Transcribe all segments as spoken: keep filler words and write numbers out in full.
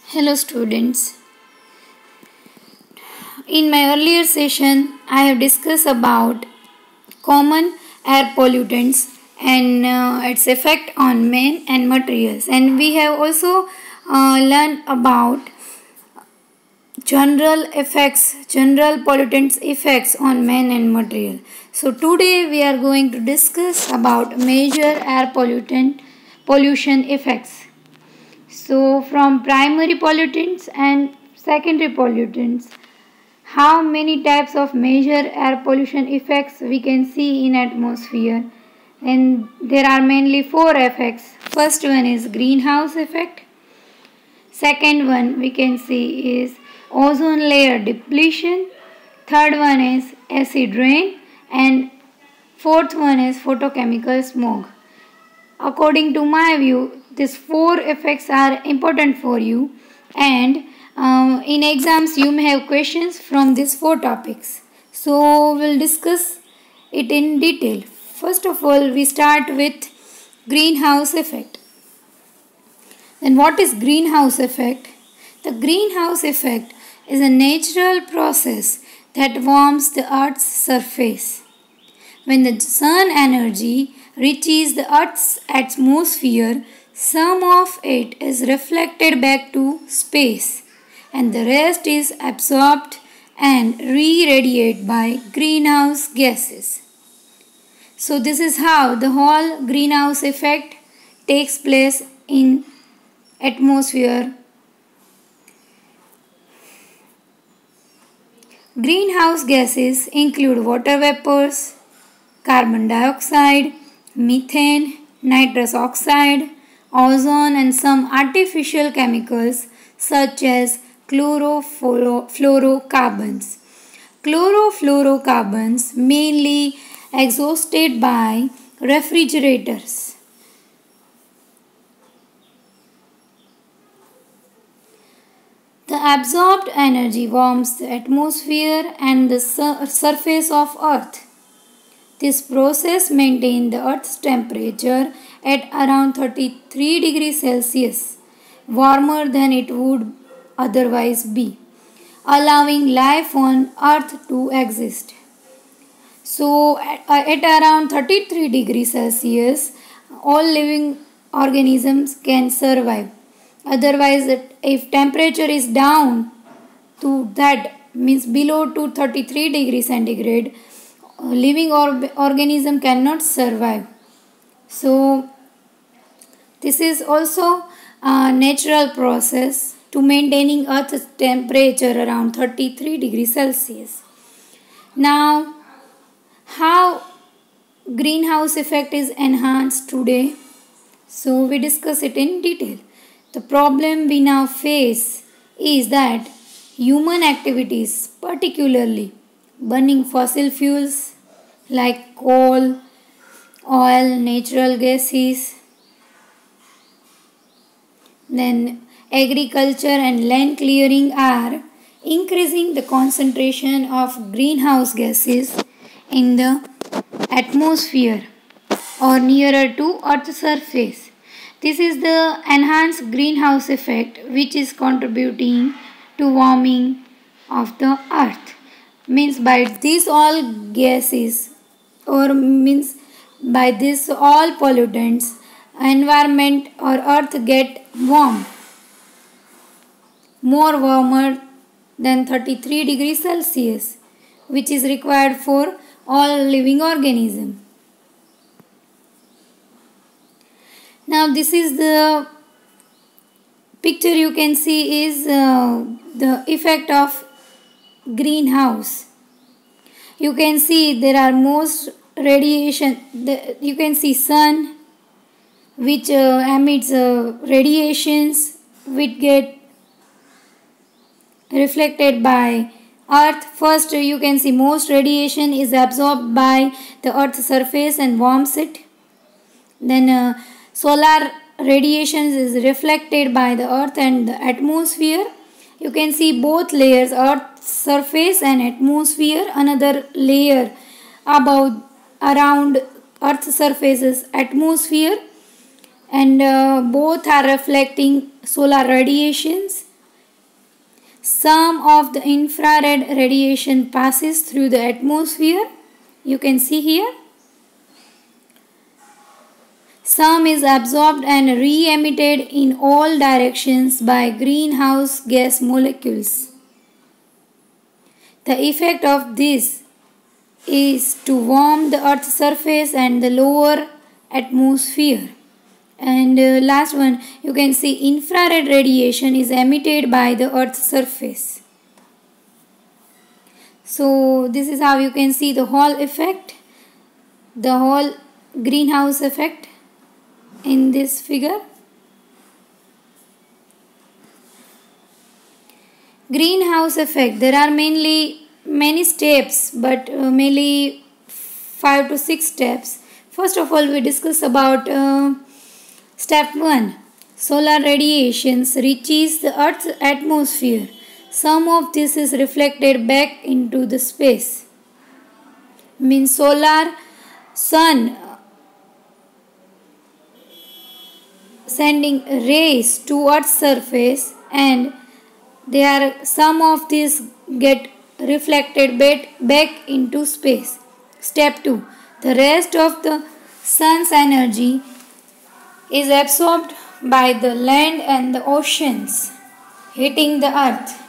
Hello students. In my earlier session, I have discussed about common air pollutants and uh, its effect on men and materials, and we have also uh, learned about general effects, general pollutants effects on man and material. So today we are going to discuss about major air pollutant pollution effects. So from primary pollutants and secondary pollutants, how many types of major air pollution effects we can see in atmosphere, and there are mainly four effects. First one is greenhouse effect. Second one we can see is ozone layer depletion. Third one is acid rain, and fourth one is photochemical smog. According to my view, these four effects are important for you, and uh, in exams you may have questions from these four topics. So we'll discuss it in detail. First of all, we start with greenhouse effect. Then what is greenhouse effect? The greenhouse effect is a natural process that warms the earth's surface. When the sun energy reaches the earth's atmosphere, some of it is reflected back to space and the rest is absorbed and re-radiated by greenhouse gases. So this is how the whole greenhouse effect takes place in atmosphere. Greenhouse gases include water vapors, carbon dioxide, methane, nitrous oxide, ozone, and some artificial chemicals such as chlorofluorocarbons. Chlorofluorocarbons mainly exhausted by refrigerators. The absorbed energy warms the atmosphere and the sur- surface of Earth. This process maintains the Earth's temperature at around thirty-three degrees Celsius, warmer than it would otherwise be, allowing life on Earth to exist. So, at, at around thirty-three degrees Celsius, all living organisms can survive. Otherwise, if temperature is down to that, means below to thirty-three degrees centigrade, living or organism cannot survive. So this is also a natural process to maintaining Earth's temperature around thirty-three degrees Celsius. Now, how greenhouse effect is enhanced today? So we discuss it in detail. The problem we now face is that human activities, particularly burning fossil fuels like coal, oil, natural gases, then agriculture and land clearing are increasing the concentration of greenhouse gases in the atmosphere or nearer to Earth's surface. This is the enhanced greenhouse effect which is contributing to warming of the earth. Means by these all gases or means by this all pollutants, environment or earth get warm, more warmer than thirty-three degrees Celsius, which is required for all living organisms. Now this is the picture you can see is uh, the effect of greenhouse. You can see there are most radiation. The, you can see sun which uh, emits uh, radiations which get reflected by earth. First you can see most radiation is absorbed by the earth's surface and warms it. Then uh, solar radiations is reflected by the earth and the atmosphere. You can see both layers, earth's surface and atmosphere. Another layer above around earth's surface is atmosphere, and uh, both are reflecting solar radiations. some of the infrared radiation passes through the atmosphere. You can see here. Some is absorbed and re-emitted in all directions by greenhouse gas molecules. The effect of this is to warm the Earth's surface and the lower atmosphere. And uh, last one, you can see infrared radiation is emitted by the Earth's surface. So this is how you can see the whole effect, the whole greenhouse effect in this figure. Greenhouse effect, there are mainly many steps, but uh, mainly five to six steps. First of all, we discuss about uh, step one. Solar radiations reaches the Earth's atmosphere. Some of this is reflected back into the space. Means solar sun sending rays to Earth's surface, and they are some of these get reflected back into space. Step two. The rest of the sun's energy is absorbed by the land and the oceans, hitting the earth.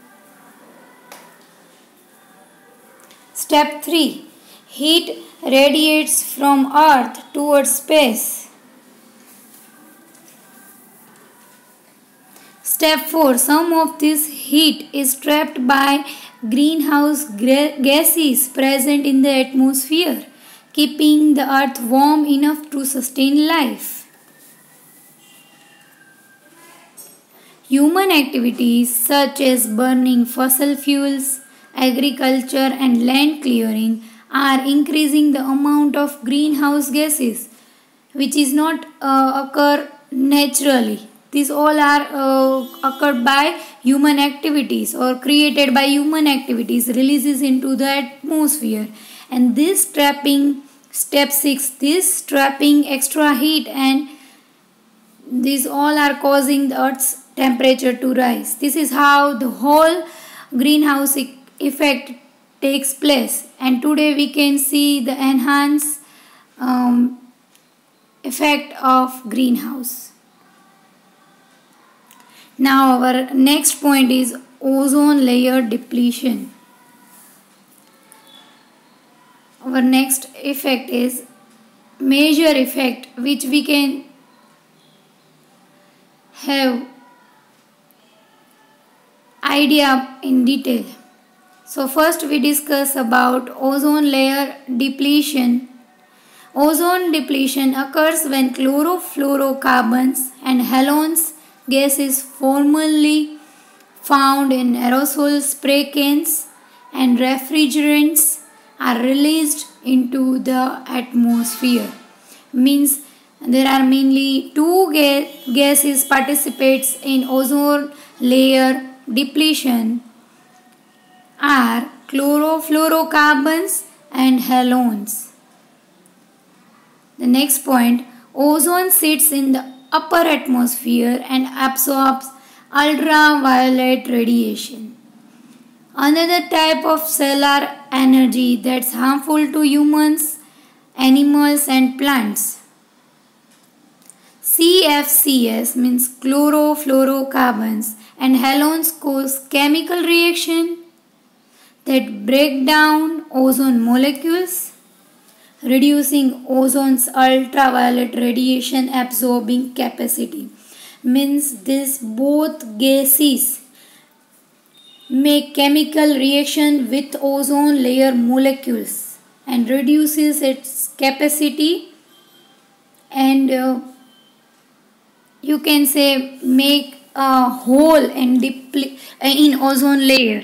Step three. Heat radiates from earth towards space. Step four. Some of this heat is trapped by greenhouse gases present in the atmosphere, keeping the earth warm enough to sustain life. Human activities such as burning fossil fuels, agriculture and land clearing are increasing the amount of greenhouse gases, which is not uh, occur naturally. These all are uh, occurred by human activities or created by human activities, releases into the atmosphere. And this trapping, step six, this trapping extra heat, and these all are causing the Earth's temperature to rise. This is how the whole greenhouse effect takes place. And today we can see the enhanced um, effect of greenhouse. Now our next point is ozone layer depletion. Our next effect is major effect, which we can have idea in detail. So first we discuss about ozone layer depletion. Ozone depletion occurs when chlorofluorocarbons and halogens gases formerly found in aerosol spray cans and refrigerants are released into the atmosphere. Means there are mainly two ga gases participates in ozone layer depletion are chlorofluorocarbons and halogens. The next point, ozone sits in the upper atmosphere and absorbs ultraviolet radiation. Another type of solar energy that's harmful to humans, animals and plants. C F C S means chlorofluorocarbons and halogens cause chemical reaction that break down ozone molecules, reducing ozone's ultraviolet radiation absorbing capacity. Means this both gases make chemical reaction with ozone layer molecules and reduces its capacity, and uh, you can say make a hole in, deple- in ozone layer.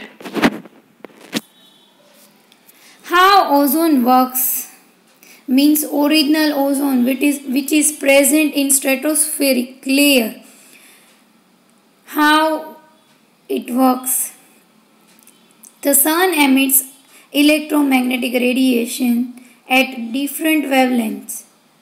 How ozone works? Means original ozone which is, which is present in stratospheric layer. How it works? The sun emits electromagnetic radiation at different wavelengths,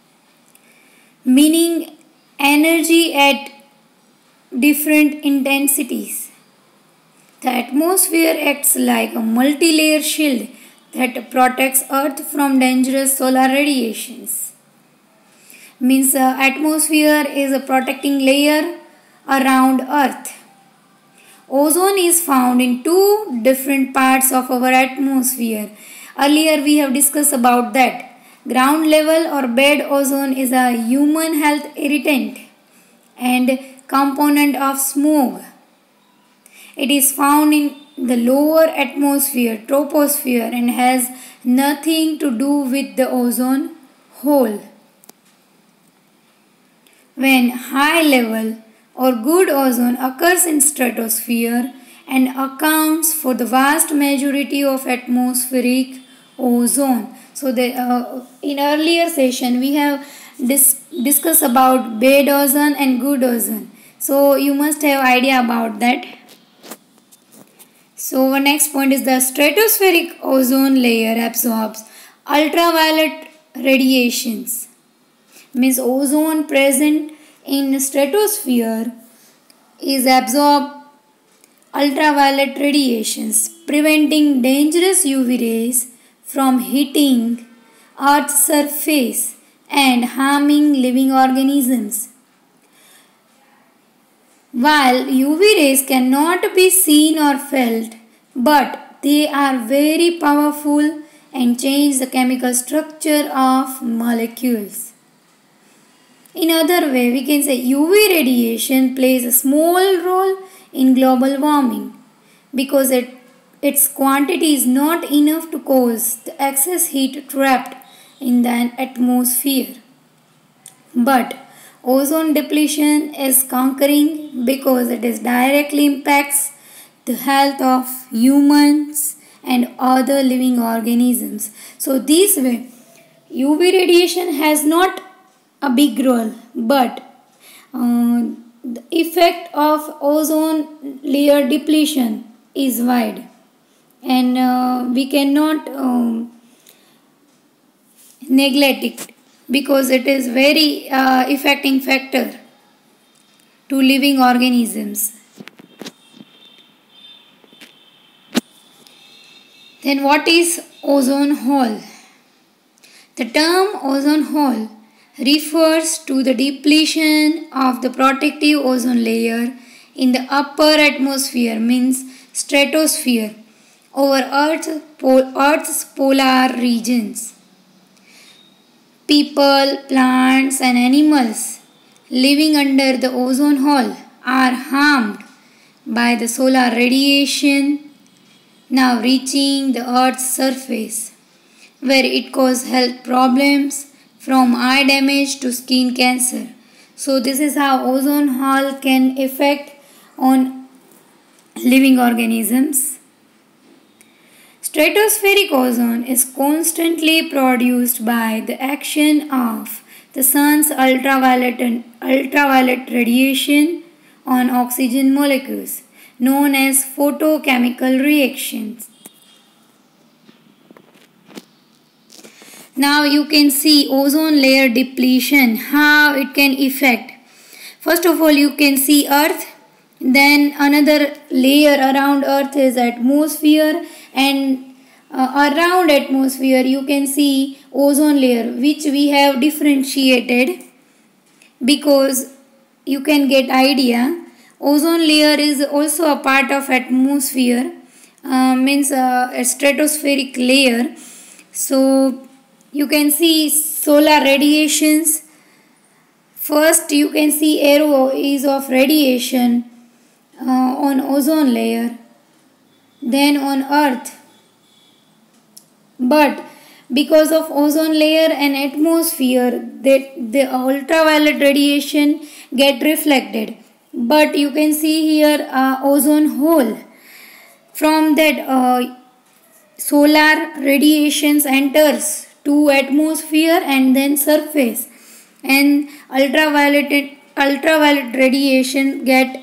meaning energy at different intensities. The atmosphere acts like a multi-layer shield that protects Earth from dangerous solar radiations. Means the atmosphere is a protecting layer around Earth. Ozone is found in two different parts of our atmosphere. Earlier we have discussed about that. Ground level or bed ozone is a human health irritant and component of smog. It is found in the lower atmosphere, troposphere, and has nothing to do with the ozone hole. When high level or good ozone occurs in stratosphere and accounts for the vast majority of atmospheric ozone. So the, uh, in earlier session we have dis discussed about bad ozone and good ozone. So you must have idea about that. So our next point is the stratospheric ozone layer absorbs ultraviolet radiations. Means ozone present in stratosphere is absorb ultraviolet radiations, preventing dangerous U V rays from hitting Earth's surface and harming living organisms. While U V rays cannot be seen or felt, but they are very powerful and change the chemical structure of molecules. In other way, we can say U V radiation plays a small role in global warming because it, its quantity is not enough to cause the excess heat trapped in the atmosphere. But ozone depletion is conquering because it is directly impacts the health of humans and other living organisms. So this way, U V radiation has not a big role, but uh, the effect of ozone layer depletion is wide, and uh, we cannot um, neglect it because it is very uh, affecting factor to living organisms. Then what is ozone hole? The term ozone hole refers to the depletion of the protective ozone layer in the upper atmosphere, means stratosphere, over Earth, Earth's polar regions. People, plants and animals living under the ozone hole are harmed by the solar radiation now reaching the Earth's surface, where it causes health problems from eye damage to skin cancer. So this is how ozone hole can affect on living organisms. Stratospheric ozone is constantly produced by the action of the sun's ultraviolet and ultraviolet radiation on oxygen molecules, known as photochemical reactions. Now you can see ozone layer depletion, how it can affect. First of all, you can see Earth, then another layer around Earth is atmosphere, and uh, around atmosphere you can see ozone layer, which we have differentiated because you can get idea. Ozone layer is also a part of atmosphere, uh, means uh, a stratospheric layer. So you can see solar radiations. First you can see arrow is of radiation uh, on ozone layer, then on Earth. But because of ozone layer and atmosphere, that the ultraviolet radiation get reflected. But you can see here uh, ozone hole. From that uh, solar radiations enters to atmosphere and then surface, and ultraviolet ultraviolet radiation get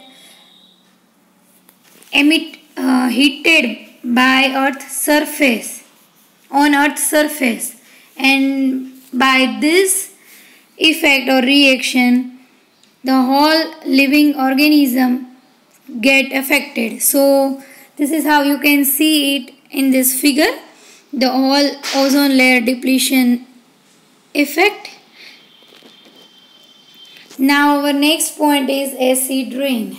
emit uh, heated by Earth's surface on Earth's surface, and by this effect or reaction the whole living organism get affected. So This is how you can see it in this figure, the all ozone layer depletion effect. Now our next point is acid rain.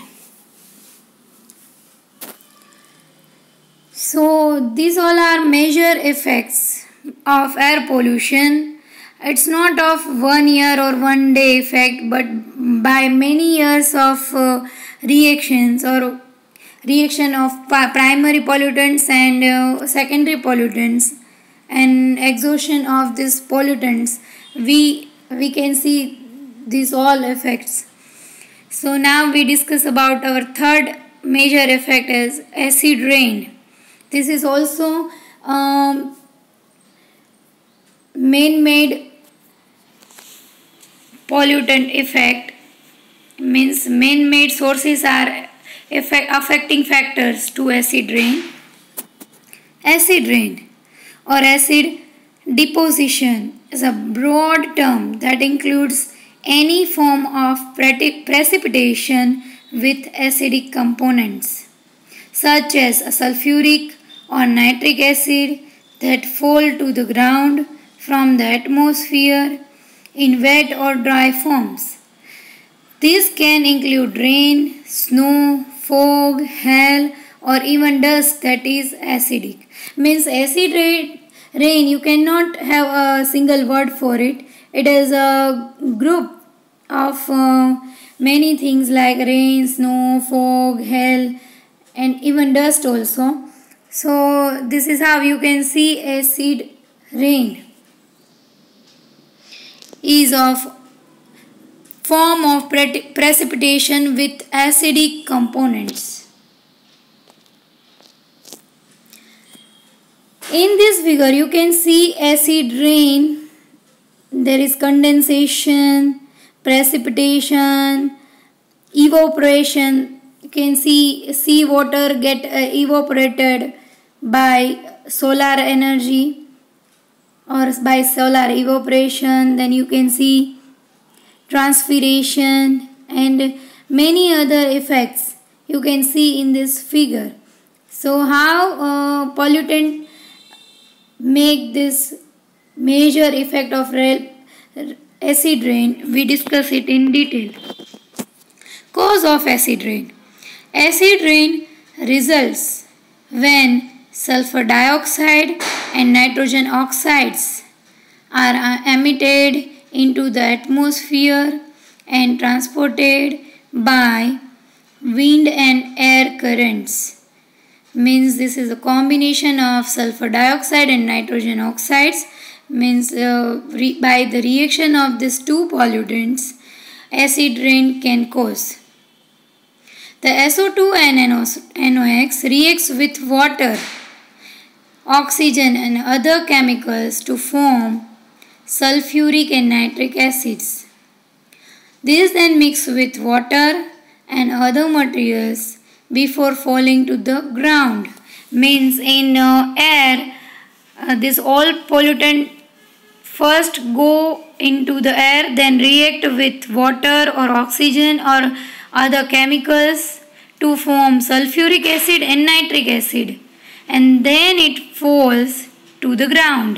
So these all are major effects of air pollution. It's not of one year or one day effect, but by many years of uh, reactions or reaction of primary pollutants and uh, secondary pollutants and exhaustion of these pollutants, we we can see these all effects. So now we discuss about our third major effect is acid rain. This is also um, man-made pollutant effect, means man-made sources are effect, affecting factors to acid rain. Acid rain or acid deposition is a broad term that includes any form of precipitation with acidic components, such as sulfuric or nitric acid, that fall to the ground from the atmosphere in wet or dry forms. These can include rain, snow, fog, hail, or even dust that is acidic. Means acid rain, you cannot have a single word for it. It is a group of uh, many things like rain, snow, fog, hail, and even dust also. So this is how you can see acid rain is of form of pre precipitation with acidic components. In this figure you can see acid rain. There is condensation, precipitation, evaporation. You can see sea water get uh, evaporated by solar energy or by solar evaporation. Then you can see transpiration and many other effects you can see in this figure. So how uh, pollutant make this major effect of acid rain, we discuss it in detail. Cause of acid rain. Acid rain results when sulfur dioxide and nitrogen oxides are emitted into the atmosphere and transported by wind and air currents. Means this is a combination of sulfur dioxide and nitrogen oxides. Means uh, by the reaction of these two pollutants, acid rain can cause. The S O two and N O X reacts with water, oxygen and other chemicals to form sulfuric and nitric acids. These then mix with water and other materials before falling to the ground. Means in uh, air, uh, this all pollutant first go into the air, then react with water or oxygen or other chemicals to form sulfuric acid and nitric acid, and then it falls to the ground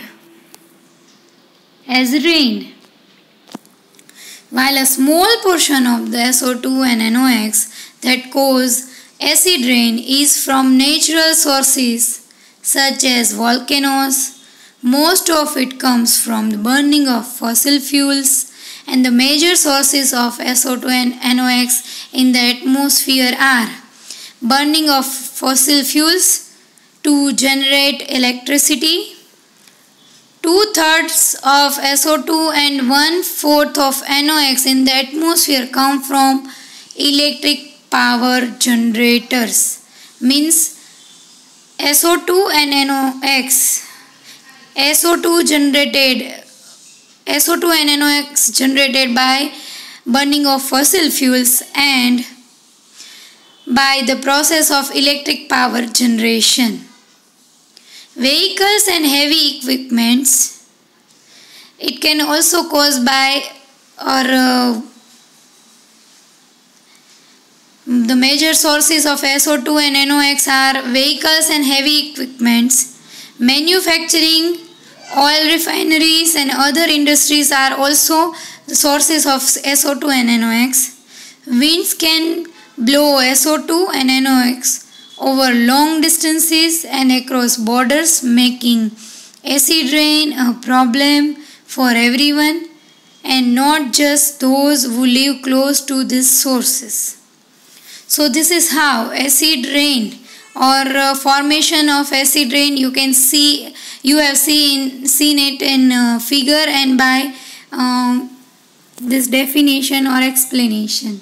as rain. While a small portion of the S O two and N O X that cause acid rain is from natural sources such as volcanoes, most of it comes from the burning of fossil fuels, and the major sources of S O two and N O X in the atmosphere are burning of fossil fuels to generate electricity. Two-thirds of S O two and one-fourth of N O X in the atmosphere come from electric power generators. Means S O two and N O X. S O two generated S O two and N O X generated by burning of fossil fuels and by the process of electric power generation. Vehicles and heavy equipments, it can also cause by or uh, The major sources of S O two and N O X are vehicles and heavy equipments. Manufacturing, oil refineries and other industries are also the sources of S O two and N O X. Winds can blow S O two and N O X over long distances and across borders, making acid rain a problem for everyone and not just those who live close to these sources. So this is how acid rain or uh, formation of acid rain, you can see, you have seen seen it in uh, figure and by uh, this definition or explanation.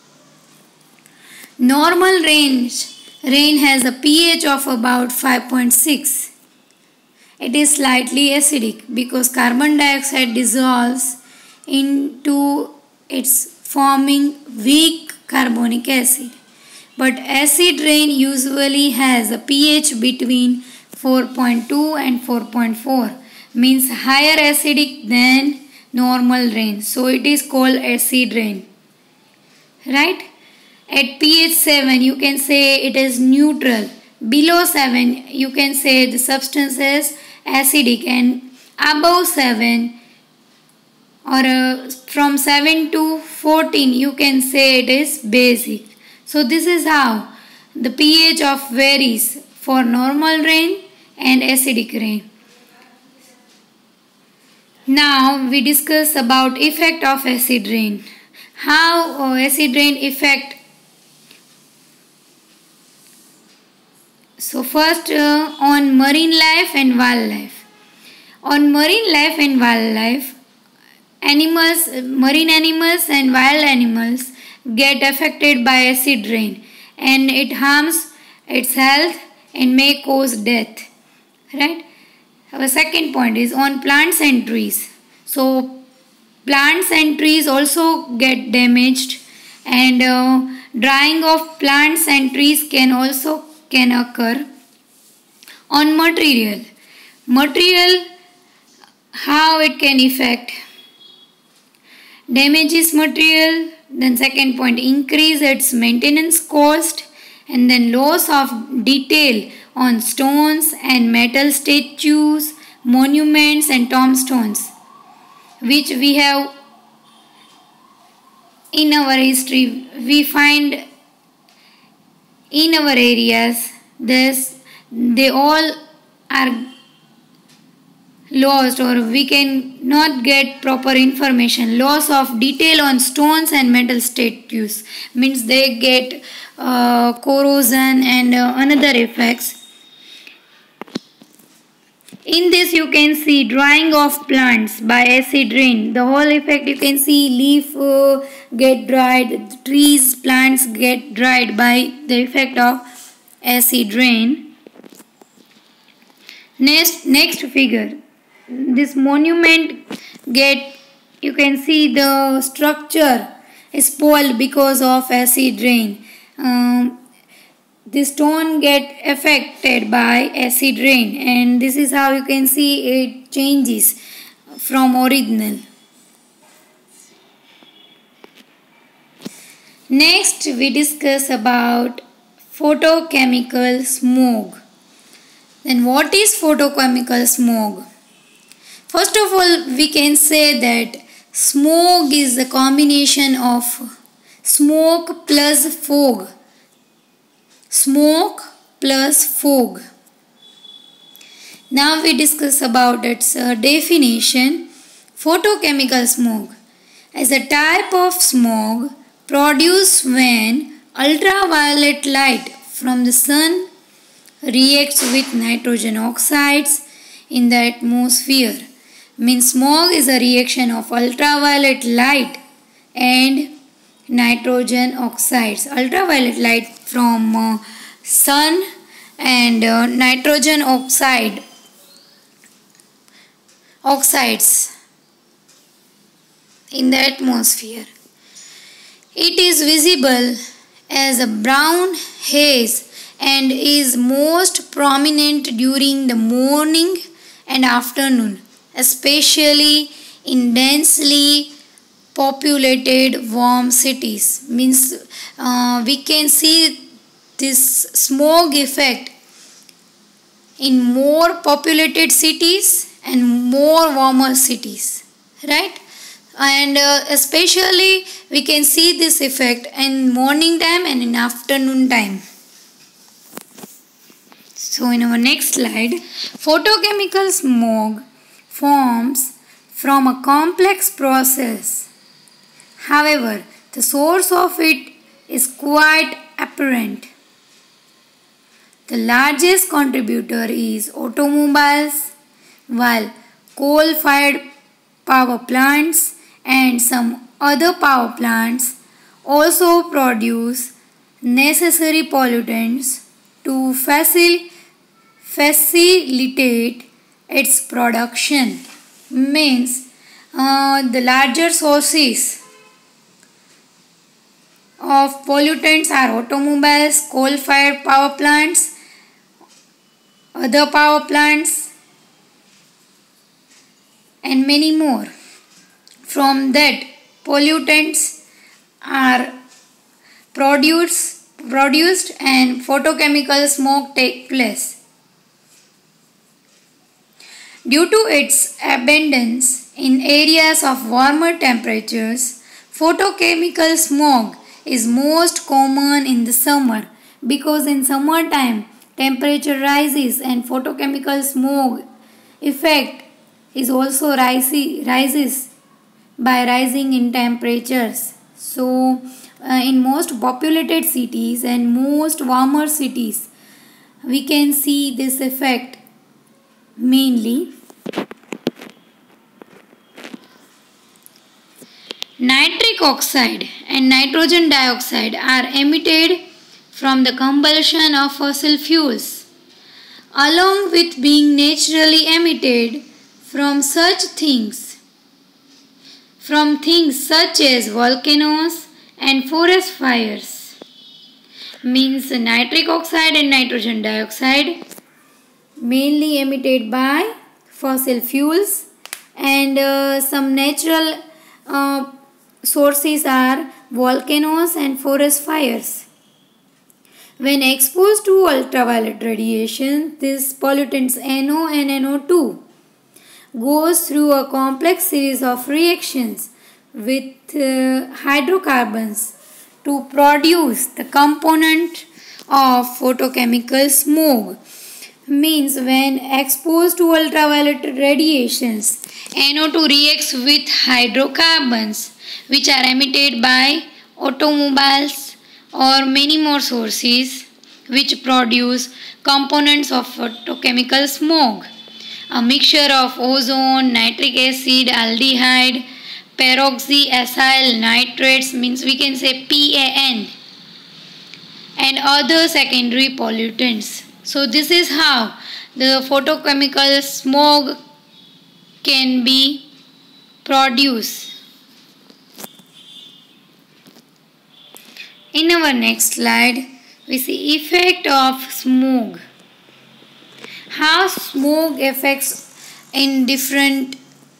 Normal range rain has a pH of about five point six. It is slightly acidic because carbon dioxide dissolves into its forming weak carbonic acid. But acid rain usually has a pH between four point two and four point four, means higher acidic than normal rain. So it is called acid rain. Right? At pH seven you can say it is neutral. Below seven you can say the substance is acidic, and above seven or uh, from seven to fourteen you can say it is basic. So this is how the pH of varies for normal rain and acidic rain. Now we discuss about effect of acid rain. How uh, acid rain affect. So first uh, on marine life and wildlife. On marine life and wildlife, animals, marine animals and wild animals get affected by acid rain and it harms its health and may cause death. Right? Our second point is on plants and trees. So plants and trees also get damaged, and uh, drying of plants and trees can also can occur. On material. Material, how it can affect. Damages material. Then second point, increase its maintenance cost, and then loss of detail on stones and metal statues, monuments and tombstones, which we have in our history. We find in our areas, this they all are lost, or we can not get proper information. Loss of detail on stones and metal statues means they get uh, corrosion and uh, another effects. In this you can see drying of plants by acid rain. The whole effect you can see, leaf uh, get dried, trees, plants get dried by the effect of acid rain. Next, next figure. This monument get, you can see the structure is spoiled because of acid rain. Um, the stone get affected by acid rain, and this is how you can see it changes from original. Next we discuss about photochemical smog. Then what is photochemical smog? First of all, we can say that smog is a combination of smoke plus fog. Smoke plus fog. Now we discuss about its uh, definition. Photochemical smog is a type of smog produced when ultraviolet light from the sun reacts with nitrogen oxides in the atmosphere. Means smog is a reaction of ultraviolet light and nitrogen oxides. Ultraviolet light from uh, sun and uh, nitrogen oxide oxides in the atmosphere. It is visible as a brown haze and is most prominent during the morning and afternoon, especially in densely populated warm cities. Means uh, we can see this smog effect in more populated cities and more warmer cities, right? And uh, especially we can see this effect in morning time and in afternoon time. So in our next slide, photochemical smog forms from a complex process. However, the source of it is quite apparent. The largest contributor is automobiles, while coal-fired power plants and some other power plants also produce necessary pollutants to facil facilitate its production. Means uh, the larger sources of pollutants are automobiles, coal-fired power plants, other power plants, and many more. From that, pollutants are produced, produced and photochemical smoke take place. Due to its abundance in areas of warmer temperatures, photochemical smog is most common in the summer, because in summertime temperature rises and photochemical smog effect is also rise, rises by rising in temperatures. So uh, in most populated cities and most warmer cities we can see this effect mainly. Nitric oxide and nitrogen dioxide are emitted from the combustion of fossil fuels, along with being naturally emitted from such things, from things such as volcanoes and forest fires. Means nitric oxide and nitrogen dioxide mainly emitted by fossil fuels, and uh, some natural uh, sources are volcanoes and forest fires. When exposed to ultraviolet radiation, these pollutants N O and N O two goes through a complex series of reactions with uh, hydrocarbons to produce the component of photochemical smog. Means when exposed to ultraviolet radiations, N O two reacts with hydrocarbons which are emitted by automobiles or many more sources which produce components of photochemical smog. A mixture of ozone, nitric acid, aldehyde, peroxyacyl nitrates, means we can say P A N, and other secondary pollutants. So this is how the photochemical smog can be produced. In our next slide, we see effect of smog. How smog affects in different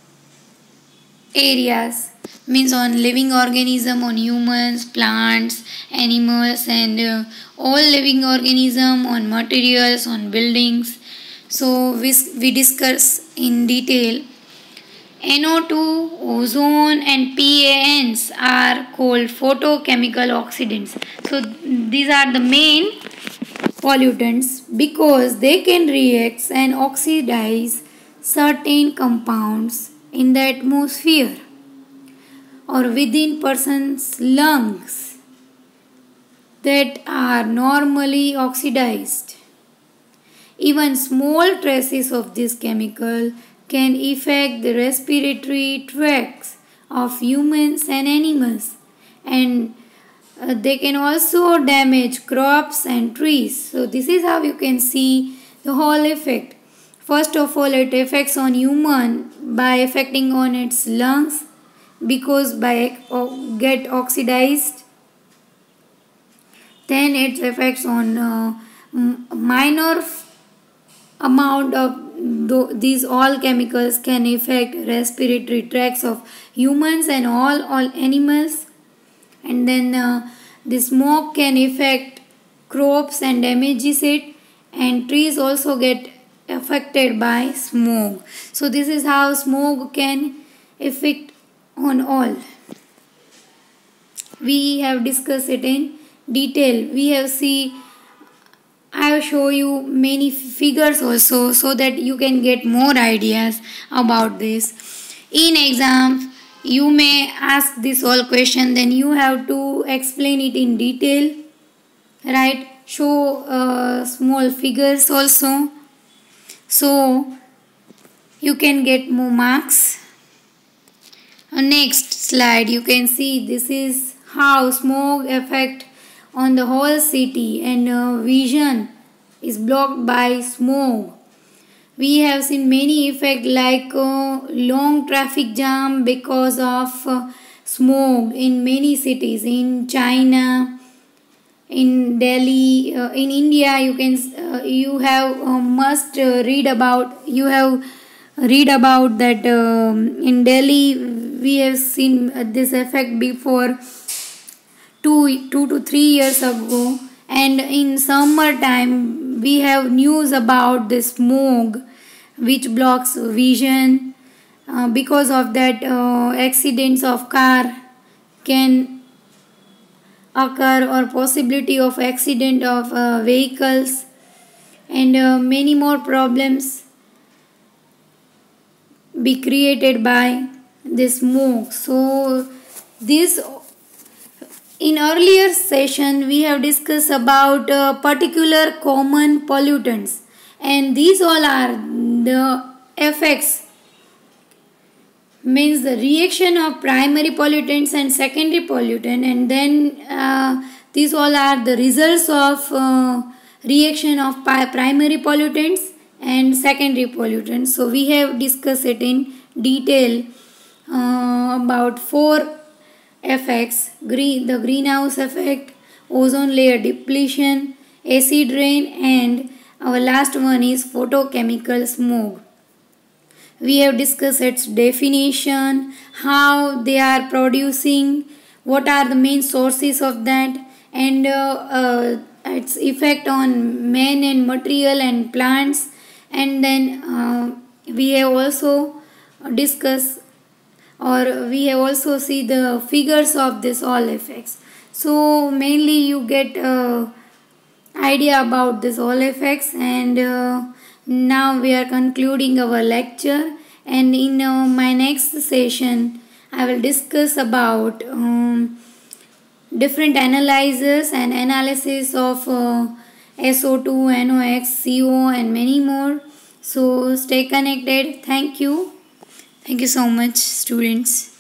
areas, means on living organism, on humans, plants, animals, and uh, all living organism, on materials, on buildings. So we, we discuss in detail. N O two, ozone and P A Ns are called photochemical oxidants. So these are the main pollutants because they can react and oxidize certain compounds in the atmosphere or within person's lungs that are normally oxidized. Even small traces of this chemical can affect the respiratory tracts of humans and animals, and uh, they can also damage crops and trees. So this is how you can see the whole effect. First of all, it affects on human by affecting on its lungs because by uh, get oxidized. Then it affects on uh, minor amount of though these all chemicals can affect respiratory tracts of humans and all all animals. And then uh, the smoke can affect crops and damages it, and trees also get affected by smoke. So this is how smoke can affect on all. We have discussed it in detail. We have see I will show you many figures also, so that you can get more ideas about this. In exams, you may ask this whole question, then you have to explain it in detail, right? Show uh, small figures also, so you can get more marks. Uh, next slide, you can see this is how smoke affect on the whole city, and uh, vision is blocked by smoke. We have seen many effects like uh, long traffic jam because of uh, smoke in many cities, in China, in Delhi, uh, in India. You can uh, you have uh, must uh, read about you have read about that um, in Delhi we have seen uh, this effect before two two to three years ago. And in summertime we have news about the smoke which blocks vision. Uh, because of that, uh, accidents of car can occur, or possibility of accident of uh, vehicles, and uh, many more problems be created by the smoke. So this, in earlier session we have discussed about uh, particular common pollutants, and these all are the effects, means the reaction of primary pollutants and secondary pollutant, and then uh, these all are the results of uh, reaction of primary pollutants and secondary pollutants. So we have discussed it in detail uh, about four effects: green the greenhouse effect, ozone layer depletion, acid rain, and our last one is photochemical smoke. We have discussed its definition, how they are producing, what are the main sources of that, and uh, uh, its effect on man and material and plants. And then uh, we have also discussed, or we have also see the figures of this all effects. So mainly you get uh, idea about this all effects. And uh, now we are concluding our lecture, and in uh, my next session I will discuss about um, different analyzers and analysis of uh, S O two, N O X, C O, and many more. So stay connected. Thank you. Thank you so much, students.